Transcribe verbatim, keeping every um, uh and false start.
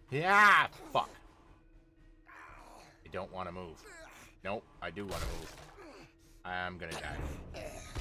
Yeah, fuck. I don't want to move. Nope, I do want to move. I'm gonna die.